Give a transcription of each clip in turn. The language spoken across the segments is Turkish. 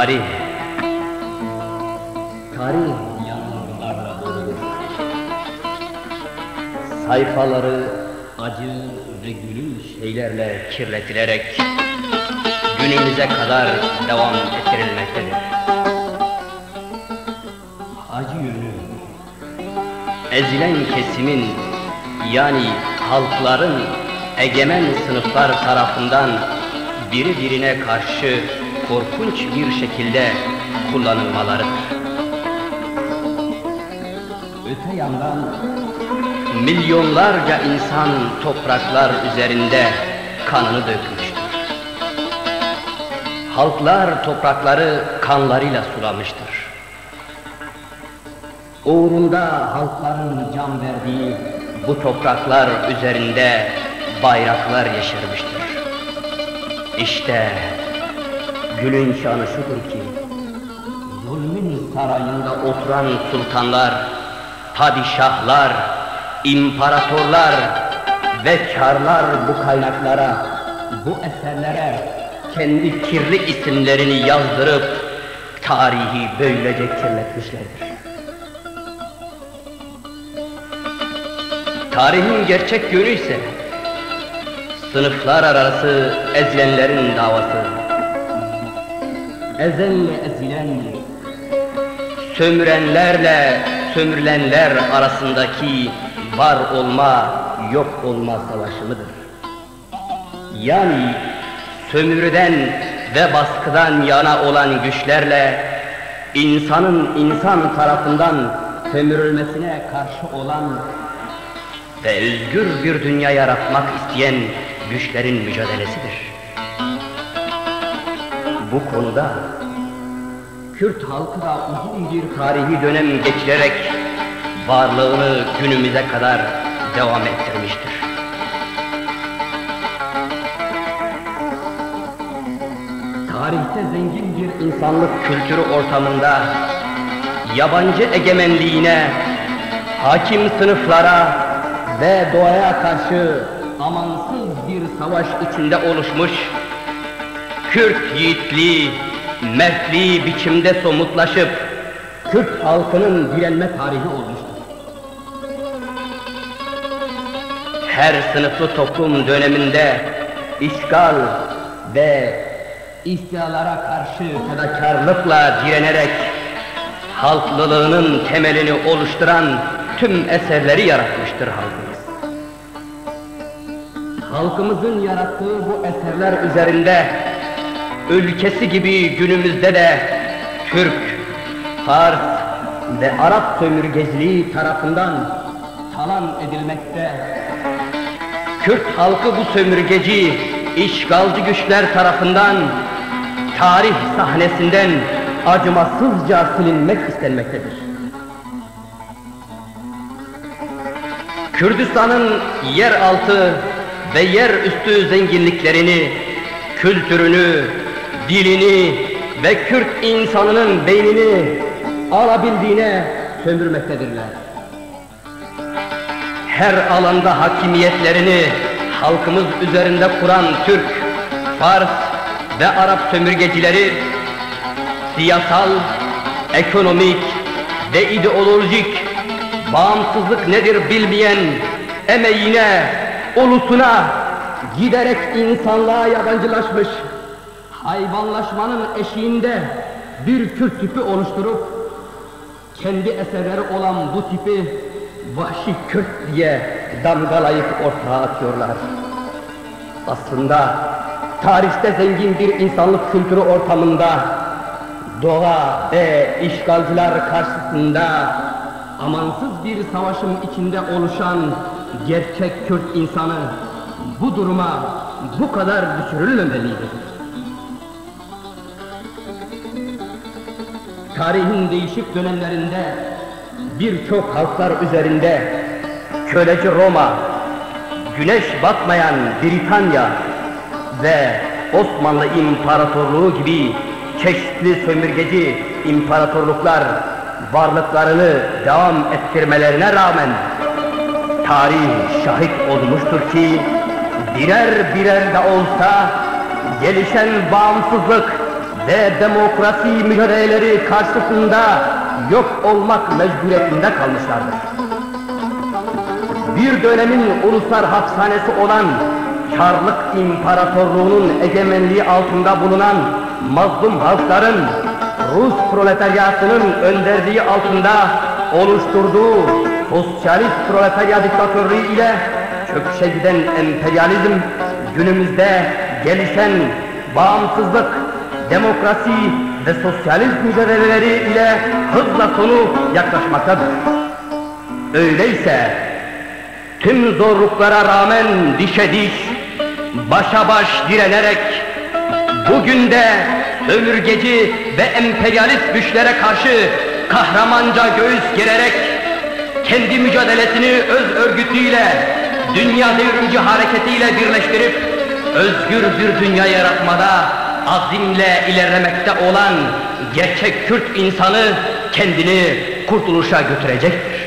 Tarih yanılgılarla doludur. Sayfaları acı ve gülünç şeylerle kirletilerek günümüze kadar devam ettirilmektedir. Acı yönü, ezilen kesimin yani halkların egemen sınıflar tarafından birbirine karşı korkunç bir şekilde kullanılmalarıdır. Öte yandan milyonlarca insan topraklar üzerinde kanını dökmüştür. Halklar toprakları kanlarıyla sulamıştır. Uğrunda halkların can verdiği bu topraklar üzerinde bayraklar yeşermiştir. İşte gülünç anı şudur ki, zulmün sarayında oturan sultanlar, padişahlar, imparatorlar ve kârlar bu kaynaklara, bu eserlere kendi kirli isimlerini yazdırıp tarihi böylece kirletmişlerdir. Tarihin gerçek yönü ise sınıflar arası ezilenlerin davası. Ezenle ezilen, sömürenlerle sömürülenler arasındaki var olma, yok olma savaşı mıdır? Yani sömürüden ve baskıdan yana olan güçlerle insanın insan tarafından sömürülmesine karşı olan ve özgür bir dünya yaratmak isteyen güçlerin mücadelesidir. Bu konuda Kürt halkı da uzun bir tarihi dönem geçirerek varlığını günümüze kadar devam ettirmiştir. Tarihte zengin bir insanlık kültürü ortamında yabancı egemenliğine, hakim sınıflara ve doğaya karşı amansız bir savaş içinde oluşmuş, Kürt yiğitliği, mertliği biçimde somutlaşıp Kürt halkının direnme tarihi olmuştur. Her sınıflı toplum döneminde işgal ve istilalara karşı fedakarlıkla direnerek halklılığının temelini oluşturan tüm eserleri yaratmıştır halkımız. Halkımızın yarattığı bu eserler üzerinde ülkesi gibi günümüzde de Türk, Fars ve Arap sömürgeciliği tarafından talan edilmekte. Kürt halkı bu sömürgeci, işgalci güçler tarafından tarih sahnesinden acımasızca silinmek istenmektedir. Kürdistan'ın yeraltı ve yerüstü zenginliklerini, kültürünü, dilini ve Kürt insanının beynini alabildiğine sömürmektedirler. Her alanda hakimiyetlerini halkımız üzerinde kuran Türk, Fars ve Arap sömürgecileri siyasal, ekonomik ve ideolojik bağımsızlık nedir bilmeyen emeğine, ulusuna giderek insanlığa yabancılaşmış, hayvanlaşmanın eşiğinde bir Kürt tipi oluşturup kendi eserleri olan bu tipi vahşi Kürt diye damgalayıp ortaya atıyorlar. Aslında tarihte zengin bir insanlık kültürü ortamında doğa ve işgalciler karşısında amansız bir savaşın içinde oluşan gerçek Kürt insanı bu duruma bu kadar düşürülmemeliydi. Tarihin değişik dönemlerinde birçok halklar üzerinde köleci Roma, güneş batmayan Britanya ve Osmanlı İmparatorluğu gibi çeşitli sömürgeci imparatorluklar varlıklarını devam ettirmelerine rağmen tarih şahit olmuştur ki birer birer de olsa gelişen bağımsızlık ve demokrasi mücadeleleri karşısında yok olmak mecburiyetinde kalmışlardır. Bir dönemin uluslar hapishanesi olan Çarlık İmparatorluğu'nun egemenliği altında bulunan mazlum halkların Rus proletaryasının önderliği altında oluşturduğu sosyalist proletarya diktatörlüğü ile çöküşe giden emperyalizm günümüzde gelişen bağımsızlık, demokrasi ve sosyalist mücadeleleri ile hızla sonu yaklaşmaktadır. Öyleyse tüm zorluklara rağmen dişe diş, başa baş direnerek bugün de sömürgeci ve emperyalist güçlere karşı kahramanca göğüs gererek kendi mücadelesini öz örgütüyle, dünya devrimci hareketiyle birleştirip özgür bir dünya yaratmada azimle ilerlemekte olan gerçek Kürt insanı kendini kurtuluşa götürecektir.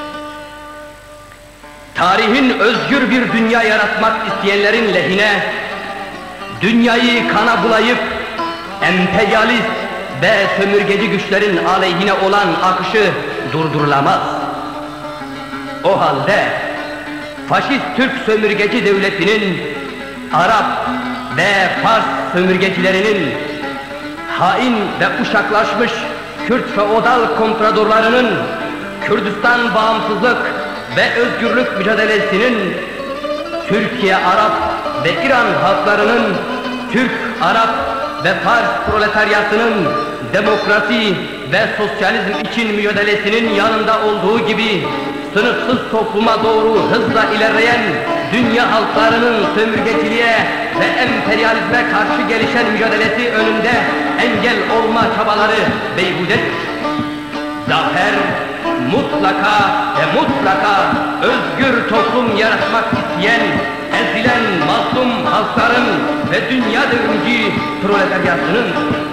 Tarihin özgür bir dünya yaratmak isteyenlerin lehine, dünyayı kana bulayıp emperyalist ve sömürgeci güçlerin aleyhine olan akışı durdurulamaz. O halde faşist Türk sömürgeci devletinin, Arap ve Fars sömürgecilerinin, hain ve uşaklaşmış Kürt feodal kompradorlarının Kürdistan bağımsızlık ve özgürlük mücadelesinin, Türkiye, Arap ve İran halklarının, Türk, Arap ve Fars proletaryasının demokrasi ve sosyalizm için mücadelesinin yanında olduğu gibi sınıfsız topluma doğru hızla ilerleyen dünya halklarının sömürgeciliğe ve emperyalizme karşı gelişen mücadelesi önünde engel olma çabaları beyhudedir. Zafer mutlaka ve mutlaka özgür toplum yaratmak isteyen, ezilen mazlum halkların ve dünya devrimci proletaryasının.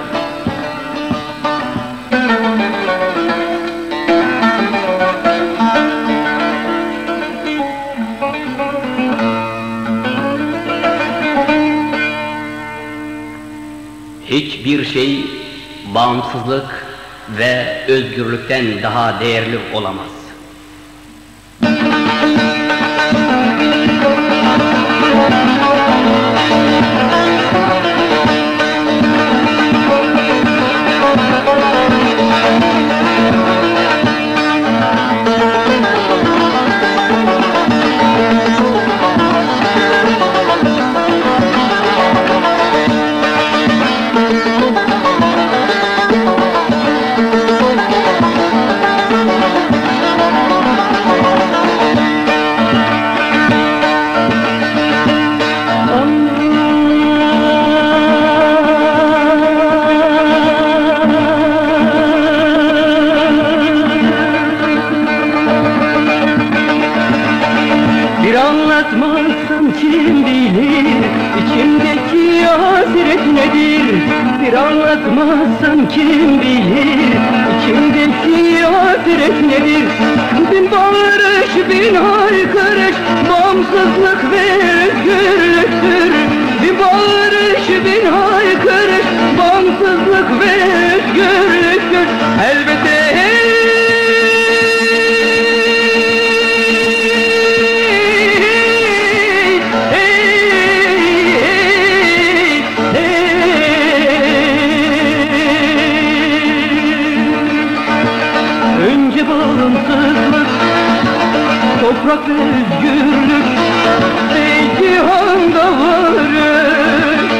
Hiçbir şey bağımsızlık ve özgürlükten daha değerli olamaz. Anlatmazsam kim bilir içimdeki hasret nedir? Bir anlatmazsam kim bilir içimdeki hasret nedir? Bin bağırış, bin haykırış, bağımsızlık ve özgürlüktür. Bin bağırış, bin haykırış, bağımsızlık ve özgürlüktür. Elbette toprak ve özgürlük ey cihanda varır.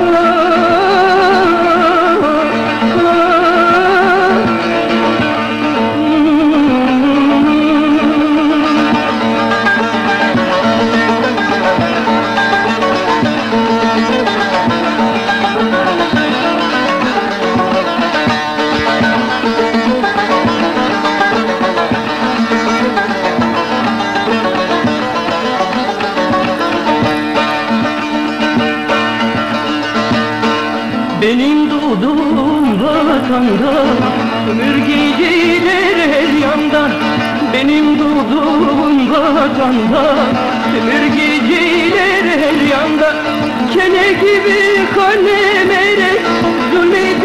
Benim doğduğum vatanda sömürgeciler her yanda. Benim doğduğum vatanda sömürgeciler her yanda. Kene gibi kalem eyle zulmediyor.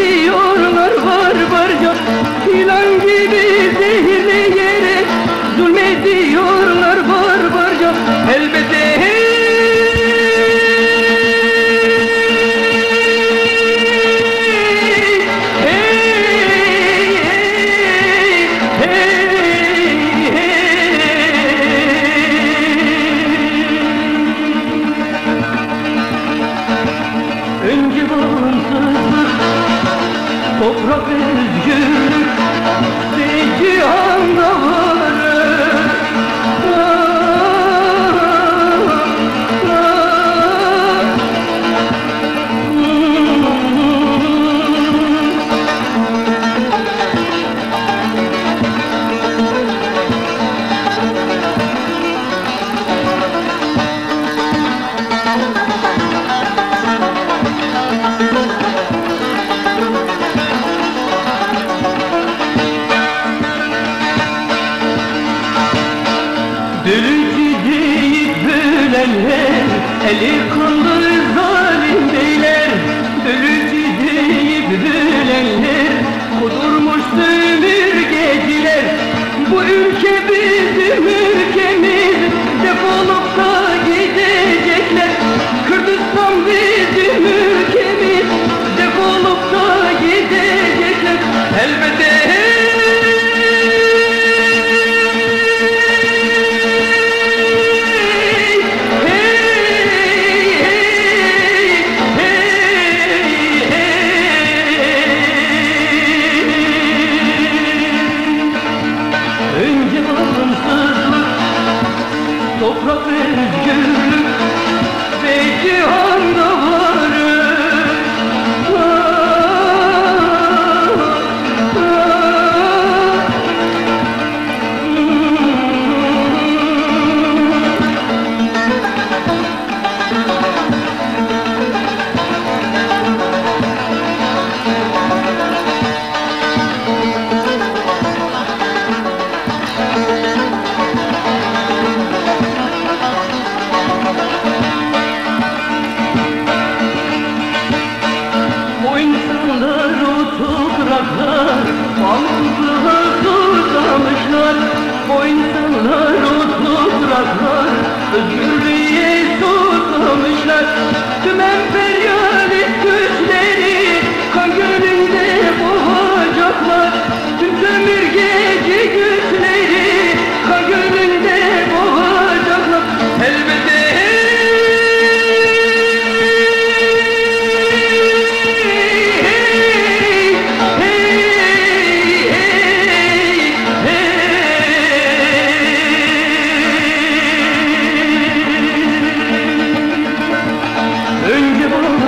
ediyorlar barbarca. Elbette önce bağımsızlık, toprak özgürlük ve cihanda varır. Dölücü deyip bölenler, eli kanlı zalim beyler. Dölücü deyip bölenler, kudurmuş sömürgeciler. Bu ülke bizim ülkemiz, defolup da gidecekler. Kürdistan bizim ülkemiz, defolup da gidecekler. Elbette önce bağımsızlık, toprak özgürlük ve cihanda varır. O insanlar, o topraklar, bağımsızlığa susamışlar. O insanlar, o topraklar, özgürlüğe susamışlar. Tüm emperyalist güçleri kan gölünde boğacaklar. Tüm sömürgeci güçleri kan gölünde boğacaklar. Elbette önce bağımsızlık,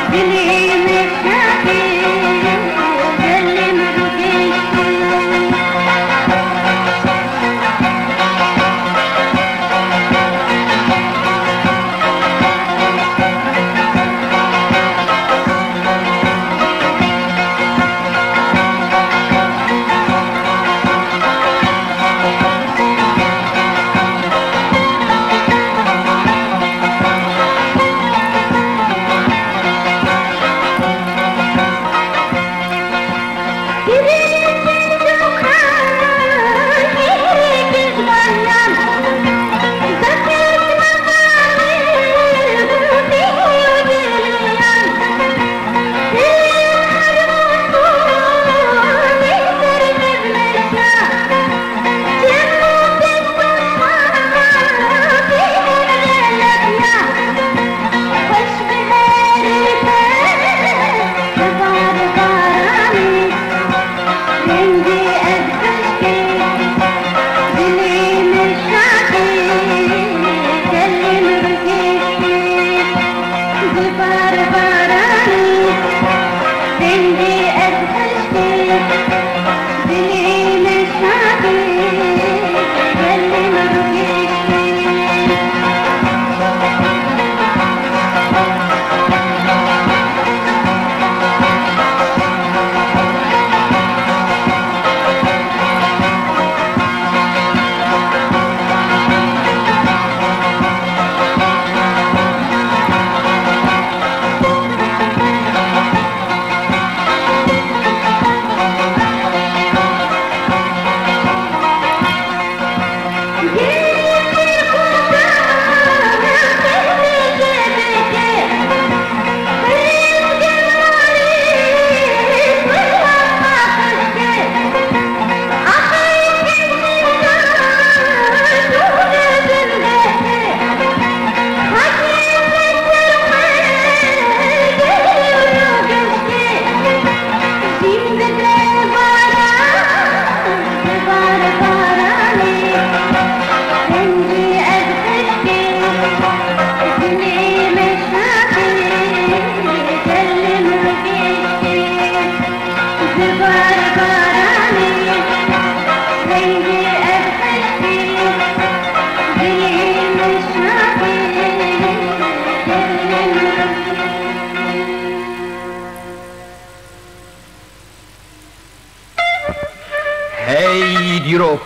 هی دیروک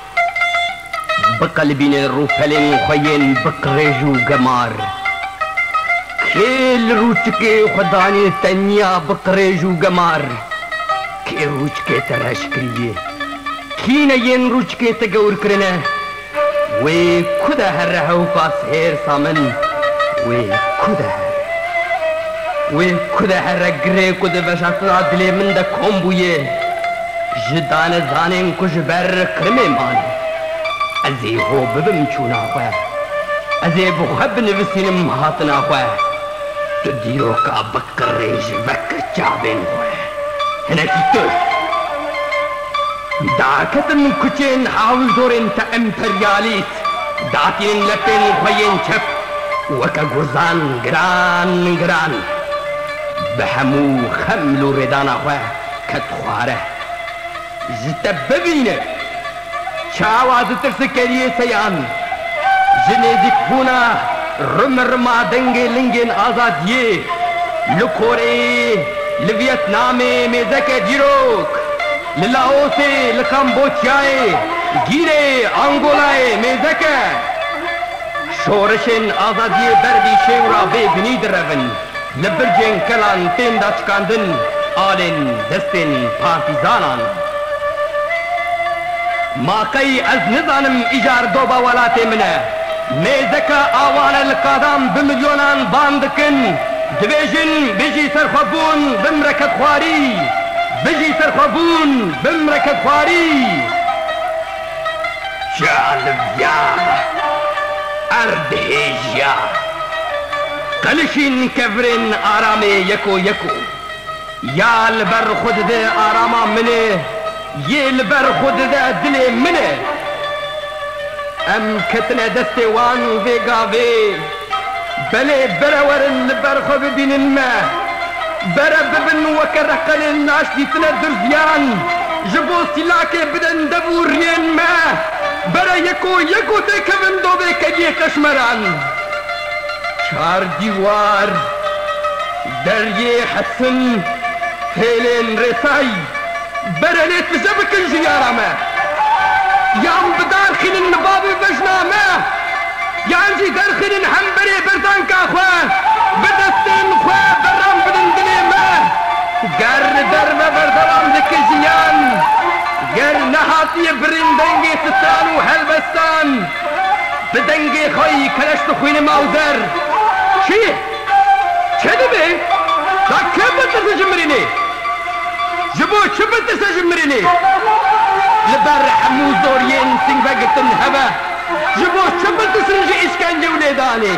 بقلبین روپلین خوین بقریجو گمار کل روچکے خدانی تنیا بقریجو گمار که روچکے ترشکریه کینه ین روچکے تگور کرنه وی کده هر هاو پاس هیر سامن وی کده هر گره کده وشت عدلی من ده کمبویه جدان زانین کش بر کرمه مان ازی هو ببم چونا خواه ازی بخب نوسینم هاتنا خواه تو دیرو کا بکر ریج وکر چابین خواه هنکی تو داکتن کچین حاول دورن تا امپریالیت داتین لپین خوین چپ وکا گرزان گران بهمو خملو ردانا خواه کت خواره جتا ببینه چاواز ترسکریه سیان جنیزک بونا رمرما دنگه لنگین آزادیه لکوره لویتنامه میزک جیروک للاوسه لکمبوچیای گیره آنگولای میزک شورشن آزادیه بردی شورا بگنی درون لبرجن کلان تین داچکاندن آلن دستن پارتیزانان ماقی از نزانم ایجار دوبا ولات منه میزکا آوان القادم بملیونان باندکن دویجن بجی سرخوابون بمرکت خواری جالبیا اردهیجیا قلشین کفرین آرام یکو یا لبر خود ده آراما منه یه لبر خود ده دل منه ام کتنه دست وان ویگاوی بله برورن لبر خود بینن ما برا ببن وكرقل الناس دي تندر زيان جبو سلاكي بدن دبو رين ما برا يكو تكبن دوبي كجي كشمران چار دیوار درية حسن هيلين رساي برا ليت بزبكن جيارما يام بدارخل النبابي بجنامه يانجي درخل حنبري بردان كاخوه بدستن خواه برام بدن دليمه گر دربه بردوام دك جيان گر نهاتي برندنگي ستان و هلبستان بدنگي خوي كلشت خوين ماودر چي؟ چه دبي؟ دا كبت تسجمريني جبو چبت تسجمريني لبر حمو زورين سنبقتن هبه جبو چبت تسنجي اسكنجي وليداني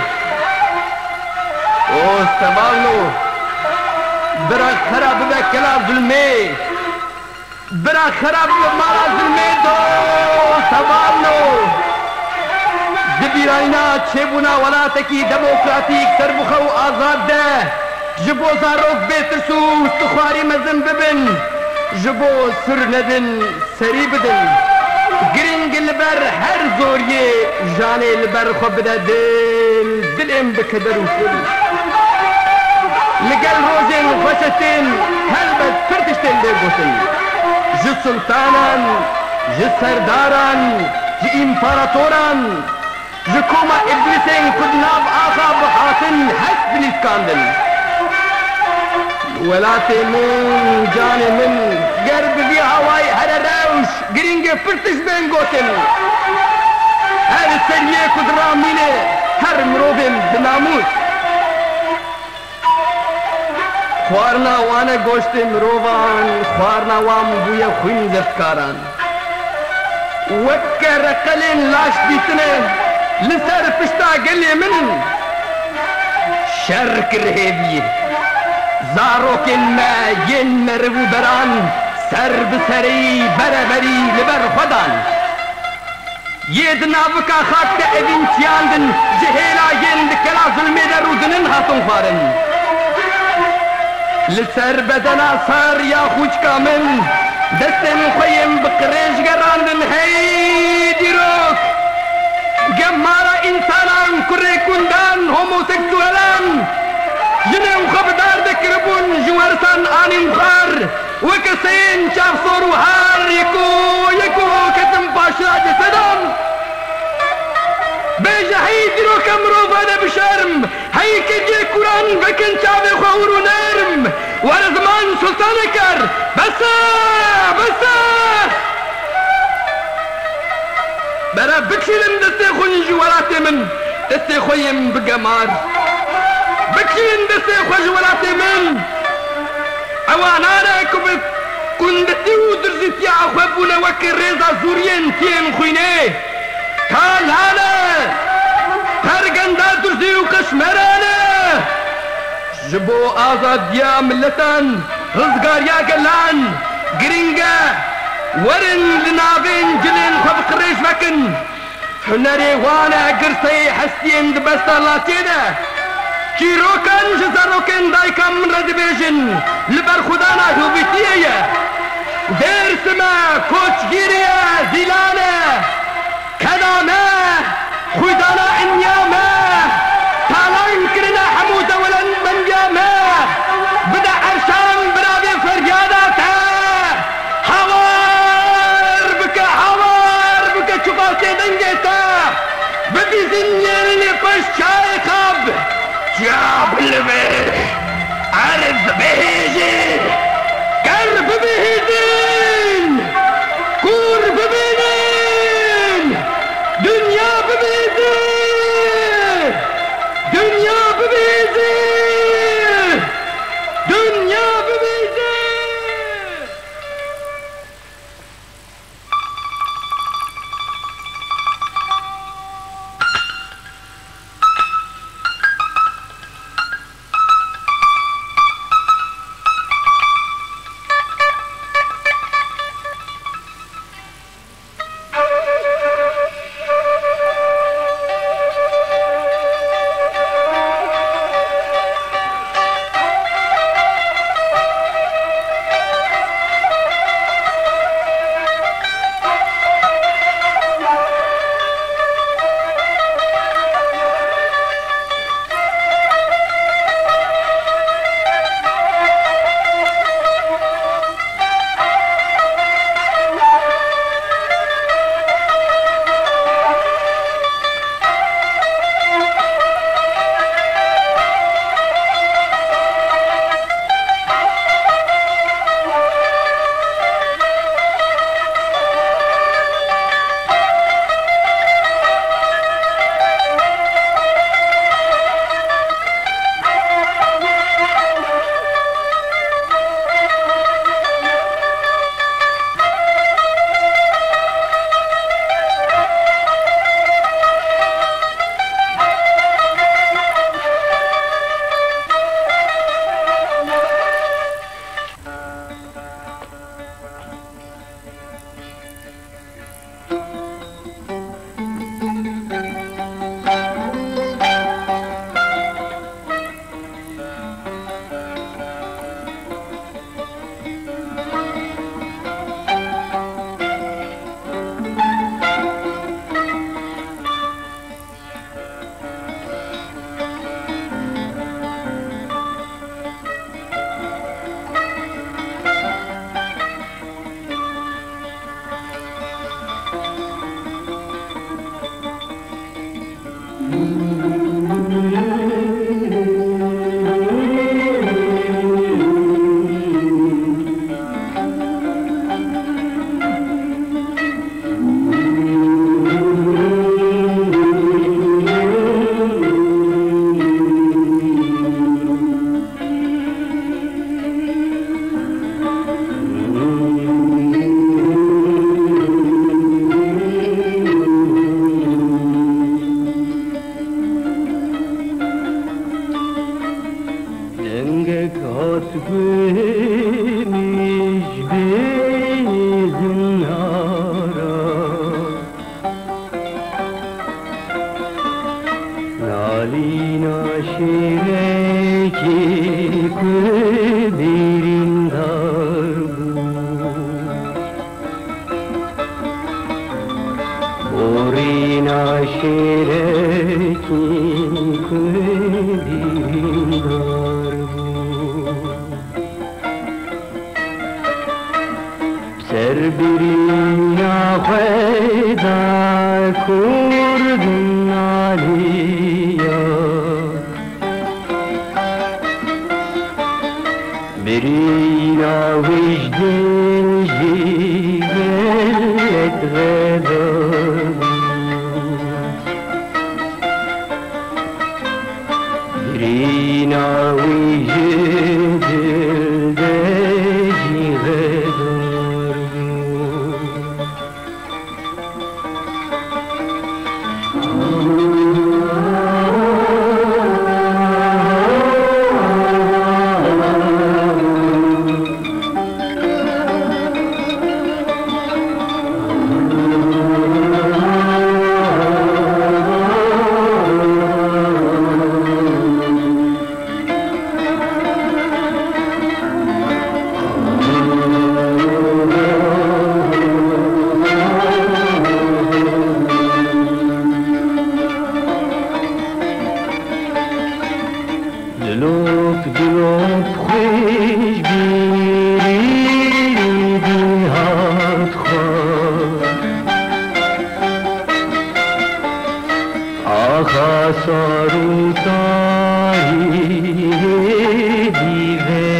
او استمالو برا خراب بكلا ظلمي برا خراب بمالا ظلمي دو استمالو دبيراينا تشيبونا ولا تكي ديمقراطيك سربخو آزاد ده جبو زاروك بيترسو استخواري مزن ببن جبو سر ندن سري بدن گرنگ لبر هر زوریه جانه لبر خو بده دلم بکدر و فل لگل روزین خوشتین هلبت پرتشتین ده گوتن جه سلطانان جه سرداران جه امپاراتوران جه کوما ابلیسین کدناب آخا بحاتن حس بلیسکاندن ولاتي من جاني من قرب في هواي هذا راوش قرينجي فرتش بين قوتن هذا السرية كدراميني هر مروبين بناموس خوارنا وانا قوشت مروبان خوارنا وام بويا خوين زفتكاران وكر قلين لاش بيتنا لسر فشتا قلي من شرك رهيبيه زاروكن ما ين مرو بران سر بسري بربري لبر خدان يدنا بكا خاطة ابن تياندن جهيلا ين دكلا ظلمي درودنن هاتون فارن لسر بدنا صار يا خوش كامل دستن خيم بقريش قراندن هاي ديروك جمارا انسانان كري كندان هوموسيكسوالان جنم خبدار دكربون جوارسان آني مخار وكسين شاف صور وهار يكو كتم باشا جسدان بيجا هاي ديرو كمرو فانا بشرم هاي كجي قرآن بكن شافي خور ونرم وانا زمان سلطان كر بسا برا بكشلم دستي خوني جواراتي من دستي خويم بقمار بكين دستي خوش ولاتي من اوانانا كبت كندتي ودرزتي اخوابونا وكر ريزا زوريين تين خويني قال هانا هرقندا درزي وكشمرانا جبو آزاد يا ملتان غزقار يا قلان قرنقا ورن لنابين جلين خبق ريش مكن هنري وانا قرسي حسين دبستا لاتينا كيروكن جزاروكن دايكم من ردبيجن لبر خدانا هوبيتية دير سما كوتشجيريا زيلانا كداما خدانا انياما تالان كرنا حموزة ولن منجاما بدا عرشان برابي فرياداتا حوار بك شفاكي دنجيتا بدي زنيني فش شاي خاب جاب اللبي عرف بهيجي قرب بهيدين قرب بهيدين دنيا ببهيدين دنيا ببهيدين دنيا ببهيدين Tatgımış bizim ara Nalina şireki kudirin darbu Orina şireki kudirin darbu Serbirina khayda kurdun aliya Birina vicdin jigelet ghedan Birina vicdin jigedan دلوف خوش بیری هات خواه آخا سارو تایی دیوه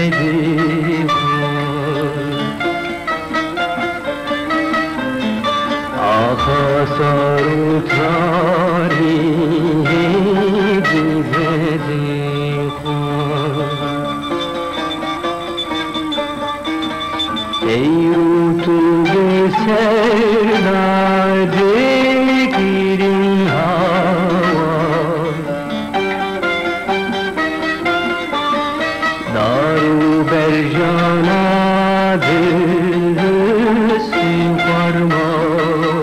آخا سارو تاری دیوه Eyrutun serdade girin hava Daru berjana dırsı parmağı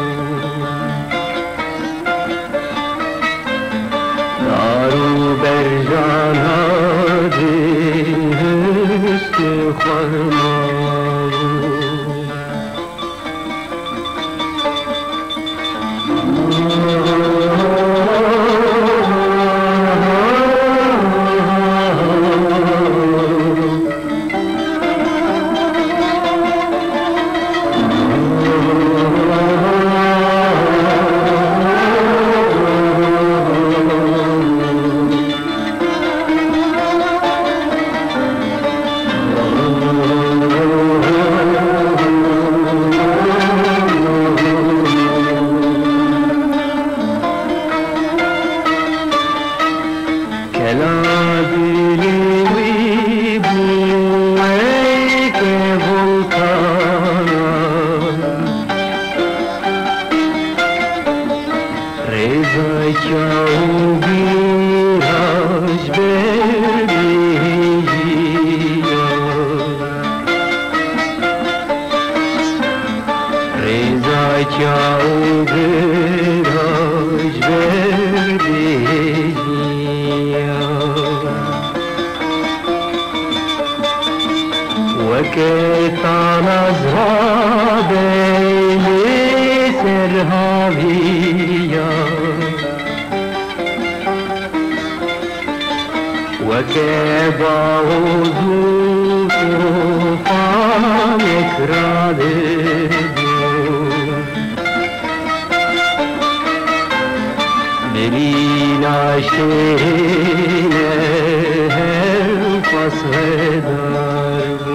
Daru berjana dırsı parmağı وكيفان أزرابي سرهاوية وكيباوزو طوفان يكرادي Melina şehine fasledar bu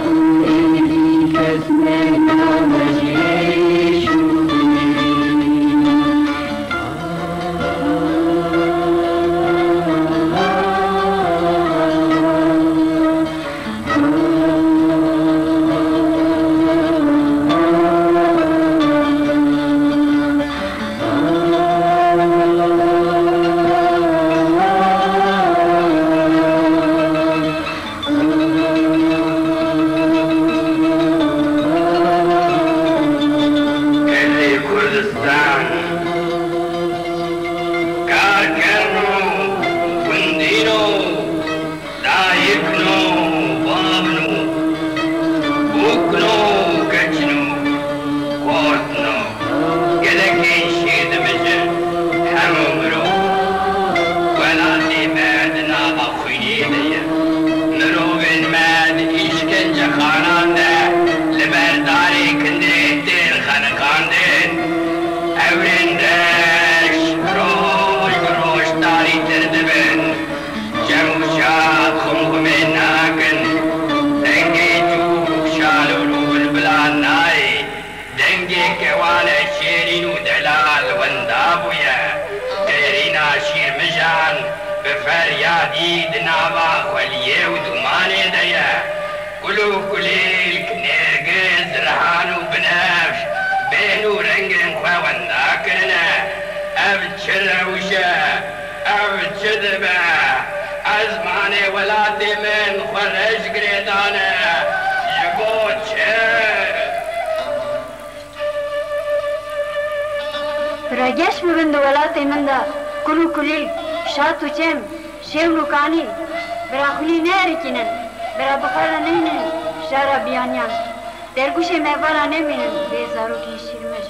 رگش ببند ولات من دا کلو کلیل شاتو چم شیولو کانی برا خلی نرکنن برا بخارا نمینن شارا بیانیان درگوش موالا نمینن بیزارو کی شیرمش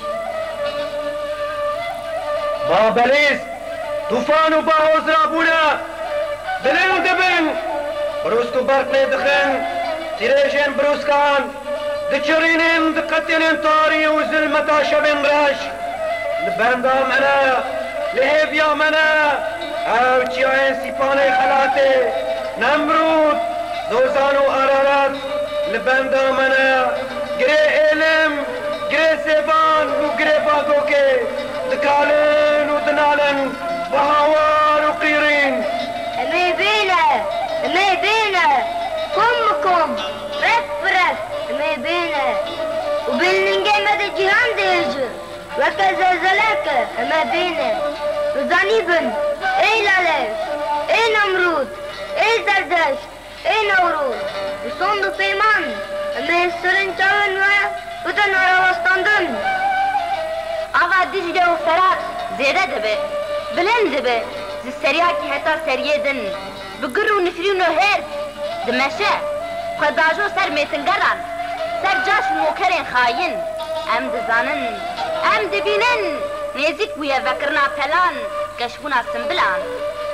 بابلیس طوفان و باوز رابونا دلن دبن بروسکو برق ندخن تیرشن بروسکان دچرینن دقتلن طاری و ظلمتا شبن راش لبندا منا لهبيا منا او چيان سيپانه خلاته نمرود زوزان و ارارات لبندا منا گره علم گره سيبان و گره باگوكي دكالن و دنالن وهوار و قيرين امي بينا كم رف امي بينا وبالنجا مدى جهان ديجو وكزلزلك أما بينه وزانيبن أي لالش أي نمرود أي زردش أي نورود وصندو بيمان أما يسرن جاون وتن arawastandım Ava Dicle و Ferhat زيادة دبي بلند دبي زي سرياكي حتى سريدن بقر ونفرين وهرب دمشق خداجو سر ميتنقران سر جاش موكرين خاين ام دزانن ام دبینن نزیک بویا وکرنا پلان کشفونا سنبلان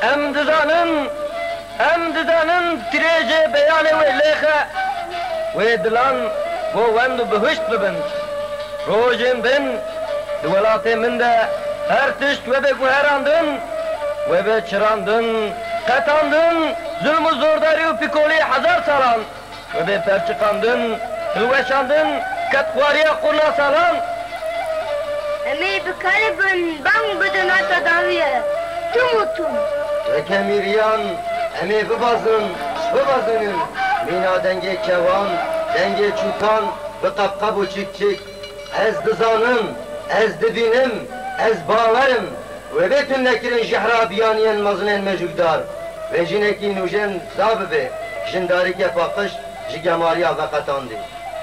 ام دزانن تریجه بیانه و لیخه و دلان و وندو بهشت ببن روژن بن دولات من ده هر تشت و به گوهراندن و به چراندن قطاندن ظلم و زورداری و پیکولی 1000 سالان و به پرچقاندن هلوشاندن کتخواری قرنا سالان امي بكلبن بان بدنا تداوية تموتم وكميريان امي ببازن مينا دنگي كوان دنگي چوتان بقبقب و چik از دزانم از دبينم از باورم و بيتن نكرن جحرا بيانيان مزنين مجودار و جنكي نوجن زاببه جنداري كفاقش جگماريا وقتاندي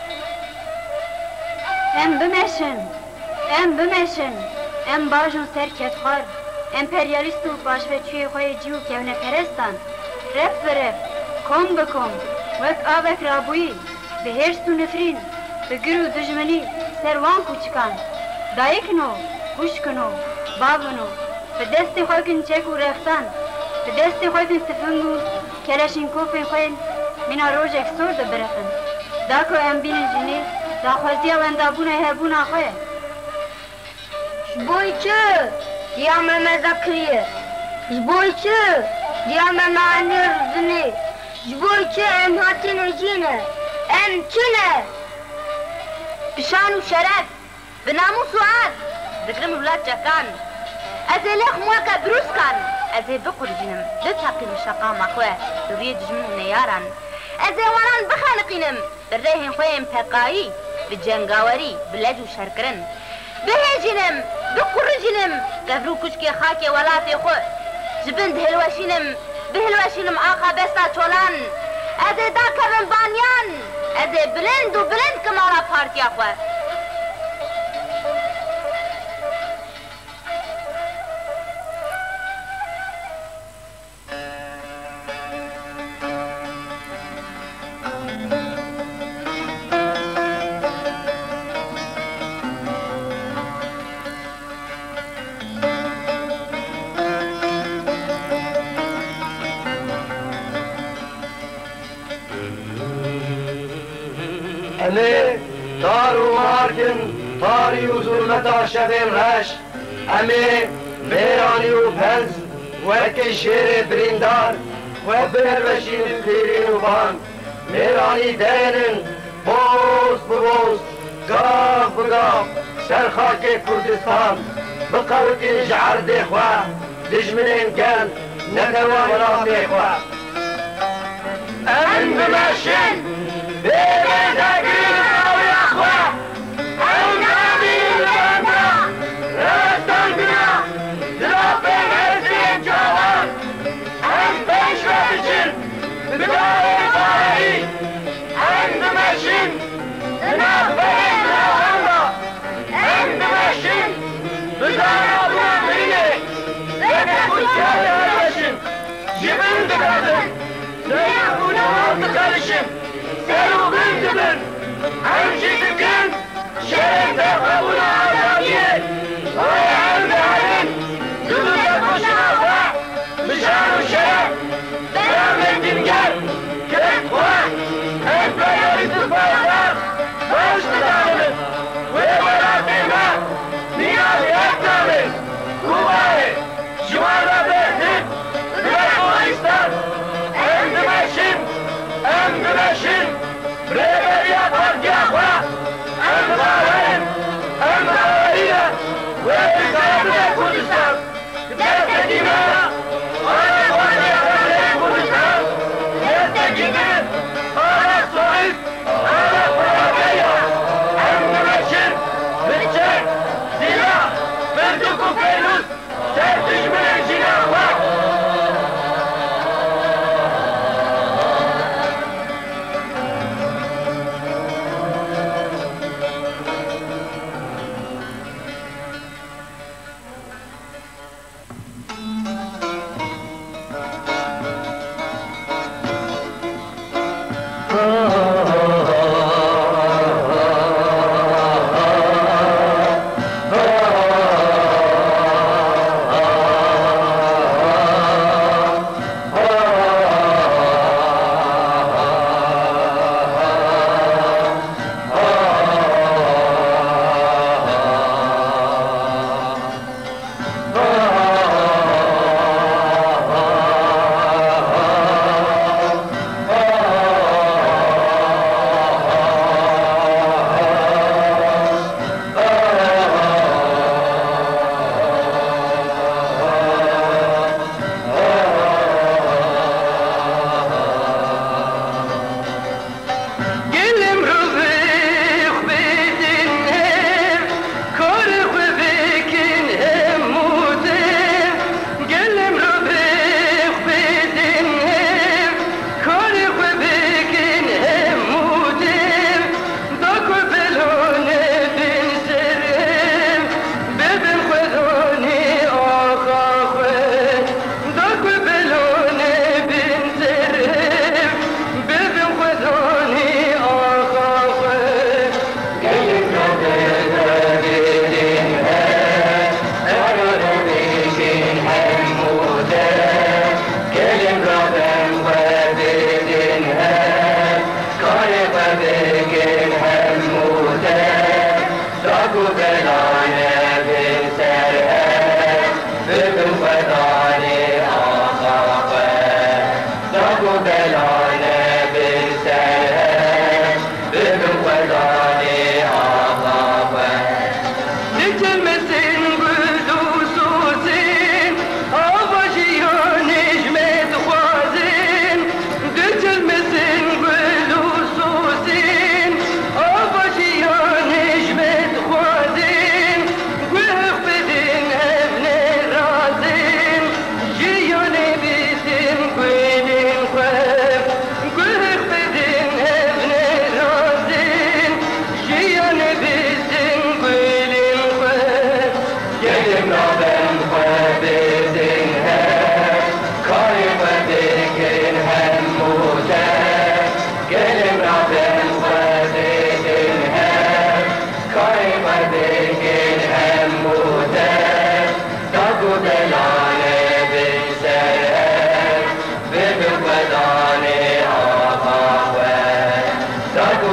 ام بمشن ام باجون سرکتخوار امپریالیست و باشوچوی خوی جیو کهنه پرستان رف برف کم بکم وک آبک رابویی به هرس و نفرین به گر و دجمنی سروان کوچکان دایکنو گوشکنو بابنو به دست خوی کن چک و رفتان به دست خوی کن سفنگو کلاشینکوفین خوی مینا روژ اکسور ده برخن داکو ام بین جنی دا خوزی اندابونه هبونه خوی Жбойчы, дiyameme Zakriye. Жбойчы, diyameme Anirzini. Жбойчы, emhatin ejine. ام چونه بشان و شرف به ناموس و عاد دگرم ولاد جکان از لخ موکا بروس کن از بقرجنم لتاقي مشقا مخواه دوری دجمن نیارن از وانان بخانقینم برهن خویم پقایی به جنگاوری بلج و شرکرن بهجنم بقرجنم قبرو کشکی خاک ولات خو جبند بهلوشینم آقا بستا چولان از دا کبن بانیان از بلند و بلند کمالا پارتیا خواه امه دارو مارکن تاری و ظلمتا شبیم رش امه میرانی و پنز وک شیر بریندار و بهروشین خیرین و بان میرانی دینن بوز ببوز گاف بگاف سرخاک کردستان بقوت جعر دیخوا دجمنین گل نتوا مرام دیخوا ام بمشن بيبي تقريب قوي يا اخوة النبي البنا رستنقنا تربي مرسين جوان ام بشربشن بداية طاري ام بمشن نفين لهما ام بمشن بداية طاري لك كل شيء يرشن جبن دقادن سيكون عرض قرشن سيروا بنتبن امشي تبكن شرم تقبل عذابيه ويعلم علم دلوك مشرفة مشان الشرف بيعمل تنقل كيف واحد انت يريد الفرصة وش تتعلم ويولا فيما نيابي اكتابي كوباي شوانا بيتن بيحويستان انت ماشين انت ماشين بريبريا فرقيا اخوة امضاوين امضاوية وبكامل كردستان دست دماء وانا اخواني اخواني كردستان دست جميل انا الصعيد انا فرقيا انت ماشين بالشك سلاح بردكم فيروس سيرتج من الجنة اخوة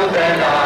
bela